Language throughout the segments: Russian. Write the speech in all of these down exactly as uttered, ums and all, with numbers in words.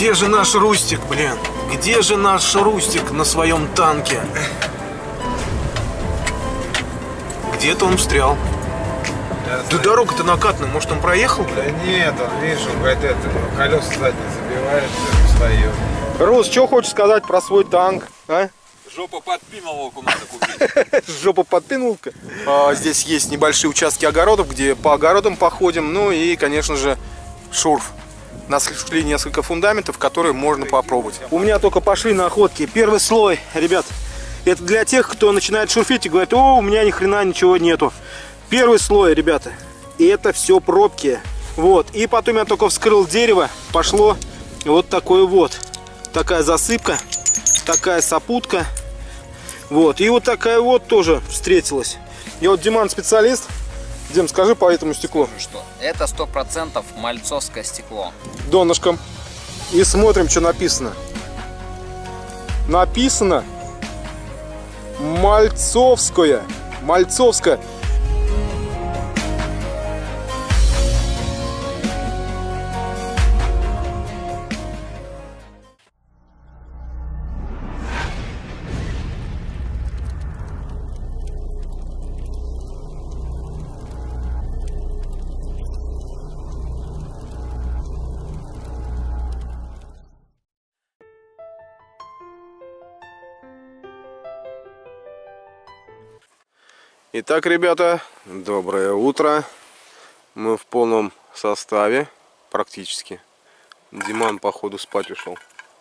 Где же наш Рустик, блин? Где же наш Рустик на своем танке? Где-то он встрял. Да дорога-то накатная, может он проехал, бля? Да нет, он, видишь, он говорит, это, колеса задние забиваются, встает. Рус, что хочешь сказать про свой танк, а? Жопа подпиновалку надо купить. Жопа подпинулка. А, здесь есть небольшие участки огородов, где по огородам походим. Ну и, конечно же, шурф. Нашли несколько фундаментов, которые можно попробовать. У меня только пошли находки. Первый слой, ребят, это для тех, кто начинает шурфить и говорит: о, у меня ни хрена ничего нету. Первый слой, ребята, и это все пробки. Вот. И потом я только вскрыл дерево, пошло вот такой вот. Такая засыпка, такая сопутка. Вот. И вот такая вот тоже встретилась. Я вот, Диман, специалист. Дим, скажи по этому стеклу. Что? Это сто процентов мальцовское стекло. Донышком. И смотрим, что написано. Написано мальцовское. Мальцовское. Итак, ребята, доброе утро. Мы в полном составе, практически. Диман, походу, спать ушел.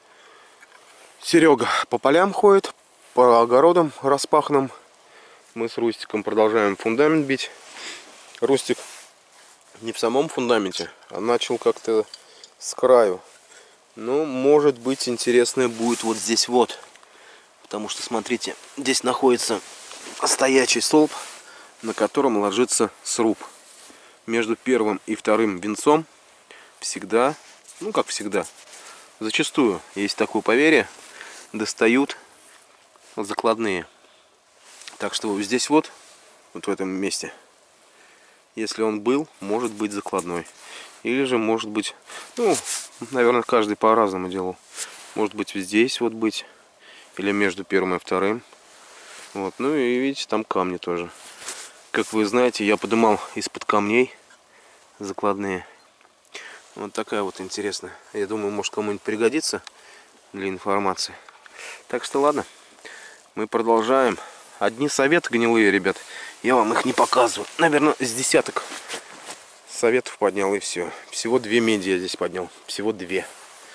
Серега по полям ходит, по огородам распаханным. Мы с Рустиком продолжаем фундамент бить. Рустик не в самом фундаменте, а начал как-то с краю. Ну, может быть, интересное будет вот здесь вот. Потому что, смотрите, здесь находится стоячий столб, на котором ложится сруб. Между первым и вторым венцом всегда, ну как всегда, зачастую, есть такое поверье, достают закладные. Так что вот здесь вот, вот в этом месте, если он был, может быть закладной. Или же может быть, ну, наверное, каждый по-разному делал. Может быть здесь вот быть, или между первым и вторым. Вот, ну и видите, там камни тоже. Как вы знаете, я поднимал из-под камней закладные. Вот такая вот интересная. Я думаю, может кому-нибудь пригодится для информации. Так что ладно, мы продолжаем. Одни советы гнилые, ребят. Я вам их не показываю. Наверное, с десяток советов поднял и все. Всего две меди я здесь поднял. Всего две.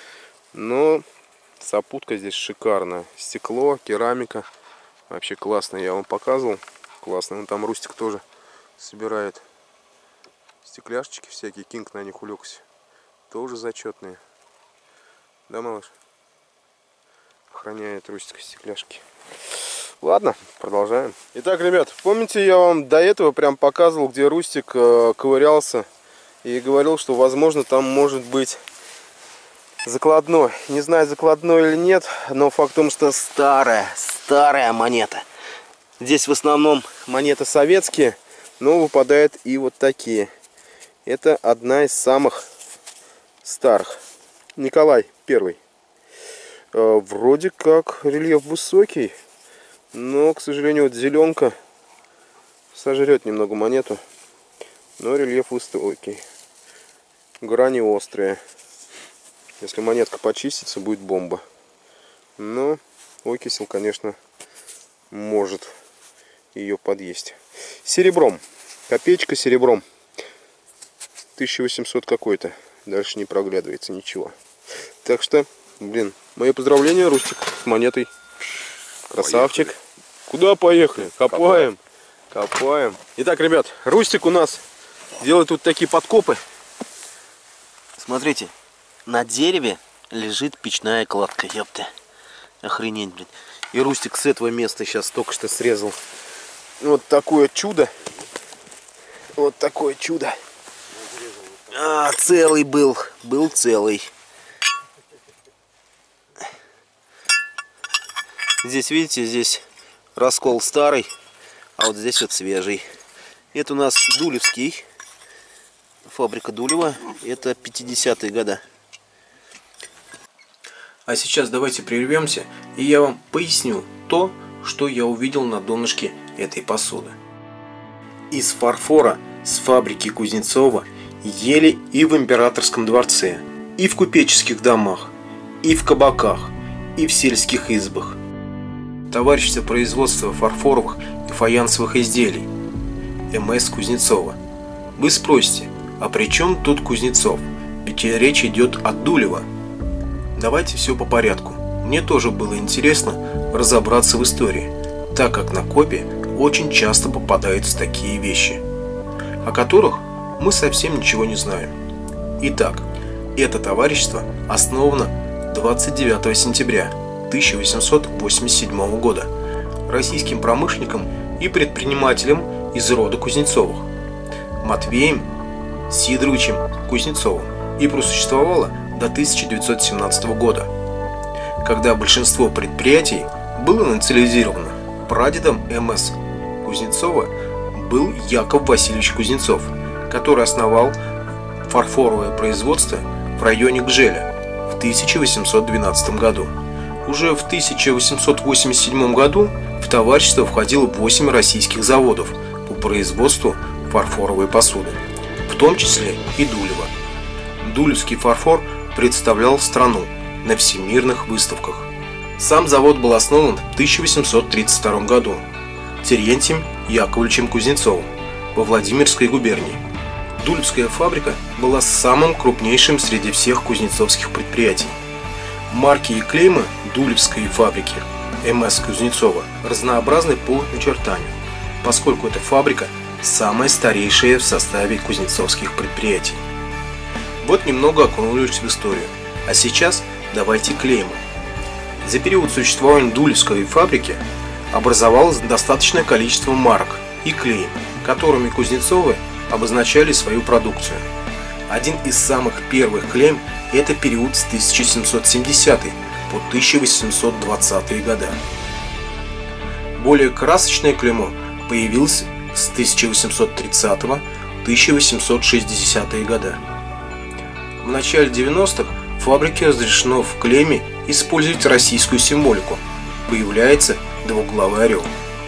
Но сопутка здесь шикарная. Стекло, керамика. Вообще классно, я вам показывал. Классно. Вон там Рустик тоже собирает стекляшечки всякие. Кинг на них улегся. Тоже зачетные. Да, малыш? Охраняет Рустик стекляшки. Ладно, продолжаем. Итак, ребят, помните, я вам до этого прям показывал, где Рустик э, ковырялся и говорил, что возможно там может быть закладной. Не знаю, закладной или нет, но факт в том, что старая, старая монета. Здесь в основном монеты советские, но выпадают и вот такие. Это одна из самых старых. Николай Первый. Э, вроде как рельеф высокий, но, к сожалению, вот зеленка сожрет немного монету. Но рельеф высокий. Грани острые. Если монетка почистится, будет бомба. Но окисел, конечно, может ее подъесть. Серебром. Копеечка серебром. тысяча восемьсот какой-то. Дальше не проглядывается ничего. Так что, блин, мои поздравления, Рустик, с монетой. Красавчик. Поехали. Куда поехали? Копаем. Копаем. Итак, ребят, Рустик у нас делает тут такие подкопы. Смотрите. На дереве лежит печная кладка, ёпта. Охренеть, блин. И Рустик с этого места сейчас только что срезал. Вот такое чудо. Вот такое чудо. А, целый был. Был целый. Здесь, видите, здесь раскол старый, а вот здесь вот свежий. Это у нас Дулевский. Фабрика Дулева. Это пятидесятые годы. А сейчас давайте прервемся, и я вам поясню то, что я увидел на донышке этой посуды. Из фарфора с фабрики Кузнецова ели и в императорском дворце, и в купеческих домах, и в кабаках, и в сельских избах. Товарищество производства фарфоровых и фаянсовых изделий эм эс Кузнецова. Вы спросите, а при чем тут Кузнецов? Ведь речь идет от Дулева. Давайте все по порядку. Мне тоже было интересно разобраться в истории, так как на копе очень часто попадаются такие вещи, о которых мы совсем ничего не знаем. Итак, это товарищество основано двадцать девятого сентября тысяча восемьсот восемьдесят седьмого года российским промышленником и предпринимателем из рода Кузнецовых Матвеем Сидоровичем Кузнецовым и просуществовало до тысяча девятьсот семнадцатого года, когда большинство предприятий было национализировано. Прадедом эм эс Кузнецова был Яков Васильевич Кузнецов, который основал фарфоровое производство в районе Гжеля в тысяча восемьсот двенадцатом году. Уже в тысяча восемьсот восемьдесят седьмом году в товарищество входило восемь российских заводов по производству фарфоровой посуды, в том числе и Дулево. Дулевский фарфор представлял страну на всемирных выставках. Сам завод был основан в тысяча восемьсот тридцать втором году Терентием Яковлевичем Кузнецовым во Владимирской губернии. Дулевская фабрика была самым крупнейшим среди всех кузнецовских предприятий. Марки и клеймы Дулевской фабрики эм эс Кузнецова разнообразны по начертанию, поскольку эта фабрика самая старейшая в составе кузнецовских предприятий. Вот немного окунулись в историю, а сейчас давайте клеймы. За период существования Дулевской фабрики образовалось достаточное количество марок и клейм, которыми Кузнецовы обозначали свою продукцию. Один из самых первых клейм – это период с тысяча семьсот семидесятого по тысяча восемьсот двадцатые годы. Более красочное клеймо появилось с тысяча восемьсот тридцатого по тысяча восемьсот шестидесятые годы. В начале девяностых в фабрике разрешено в клейме использовать российскую символику. Появляется двуглавый орел.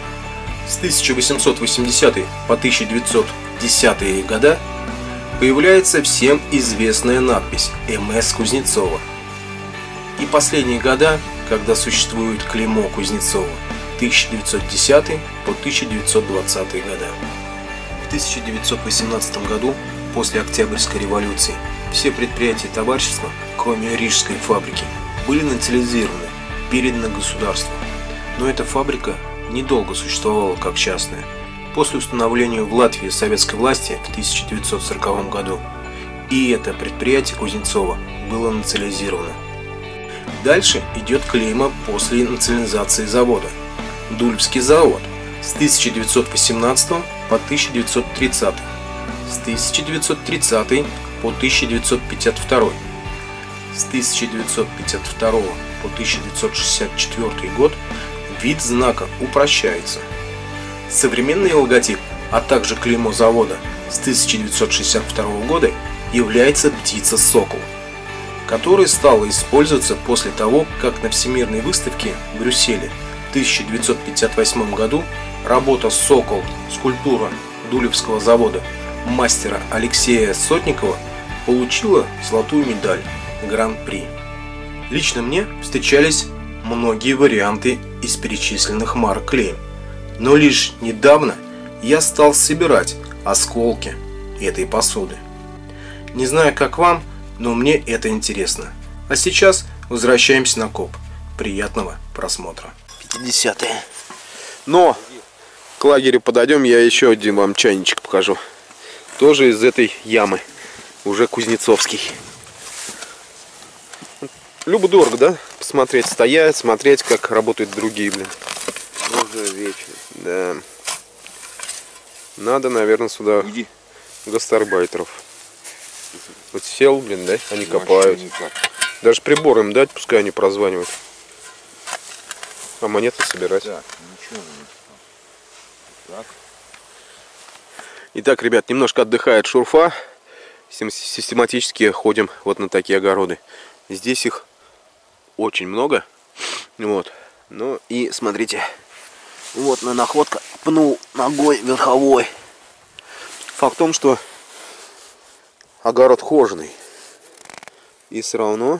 С тысяча восемьсот восьмидесятого по тысяча девятьсот десятые годы появляется всем известная надпись эм эс Кузнецова. И последние года, когда существует клеймо Кузнецова, тысяча девятьсот десятый по тысяча девятьсот двадцатые годы. В тысяча девятьсот восемнадцатом году, после Октябрьской революции, все предприятия товарищества, кроме Рижской фабрики, были национализированы, переданы государству. Но эта фабрика недолго существовала как частная. После установления в Латвии советской власти в тысяча девятьсот сороковом году и это предприятие Кузнецова было национализировано. Дальше идет клейма после национализации завода. Дулевский завод с тысяча девятьсот восемнадцатого по тысяча девятьсот тридцатый, с тысяча девятьсот тридцатый по тысяча девятьсот пятьдесят второй, с тысяча девятьсот пятьдесят второго по тысяча девятьсот шестьдесят четвёртый год вид знака упрощается. Современный логотип, а также клеймо завода с тысяча девятьсот шестьдесят второго года является птица сокол, которая стала использоваться после того, как на Всемирной выставке в Брюсселе в тысяча девятьсот пятьдесят восьмом году работа «Сокол», скульптура Дулевского завода мастера Алексея Сотникова получила золотую медаль Гран-при. Лично мне встречались многие варианты из перечисленных марок клейм, но лишь недавно я стал собирать осколки этой посуды. Не знаю, как вам, но мне это интересно. А сейчас возвращаемся на коп. Приятного просмотра. пятидесятые. Но к лагерю подойдем, я еще один вам чайничек покажу. Тоже из этой ямы. Уже кузнецовский. Любо-дорого, да? Посмотреть, стоять, смотреть, как работают другие, блин. Уже вечер. Да. Надо, наверное, сюда Иди. гастарбайтеров. Вот сел, блин, да? Они копают. Даже прибор им дать, пускай они прозванивают. А монеты собирать. Так, ничего не так. Итак, ребят, немножко отдыхает шурфа. Систематически ходим вот на такие огороды. Здесь их очень много. Вот. Ну и смотрите. Вот на находка. Пнул ногой верховой. Факт в том, что огород хоженый. И все равно...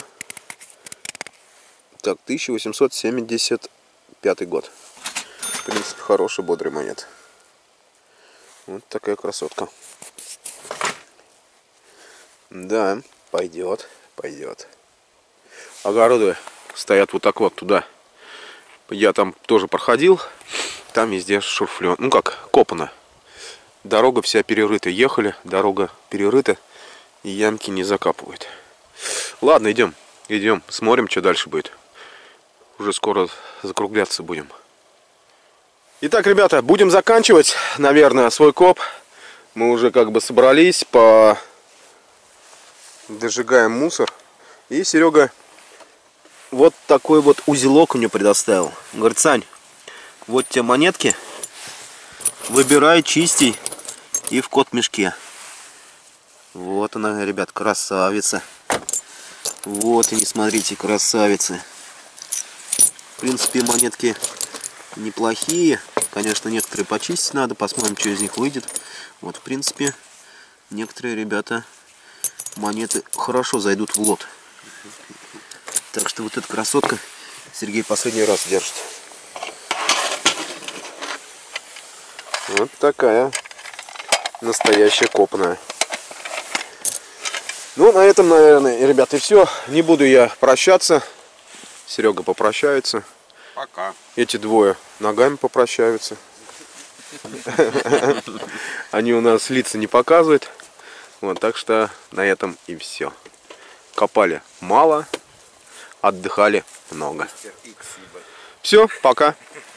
Так, тысяча восемьсот семьдесят пятый год. В принципе, хороший, бодрый монет. Вот такая красотка. Да, пойдет, пойдет. Огороды стоят вот так вот туда. Я там тоже проходил. Там везде шурфлен. Ну как, копано. Дорога вся перерыта. Ехали, дорога перерыта. И ямки не закапывают. Ладно, идем. Идем, смотрим, что дальше будет. Уже скоро закругляться будем. Итак, ребята, будем заканчивать, наверное, свой коп. Мы уже как бы собрались, по... дожигаем мусор. И Серега Вот такой вот узелок мне предоставил. Говорит, Сань, вот те монетки. Выбирай, чисти и в кот-мешке. Вот она, ребят, красавица. Вот они, смотрите, красавицы. В принципе, монетки неплохие. Конечно, некоторые почистить надо. Посмотрим, что из них выйдет. Вот, в принципе, некоторые ребята монеты хорошо зайдут в лот. Так что вот эта красотка Сергей последний раз держит. вот такая настоящая копная. Ну, на этом, наверное, ребята, и все. Не буду я прощаться. Серега попрощается. Пока. Эти двое ногами попрощаются. Они у нас лица не показывают. Вот, так что на этом и все. Копали мало, отдыхали много. Все, пока.